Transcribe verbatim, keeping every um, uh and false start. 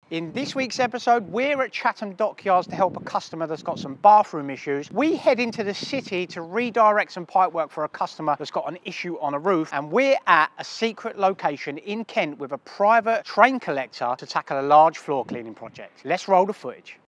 In this week's episode, we're at Chatham Dockyards to help a customer that's got some bathroom issues. We head into the city to redirect some pipework for a customer that's got an issue on a roof, and we're at a secret location in Kent with a private train collector to tackle a large floor cleaning project. Let's roll the footage.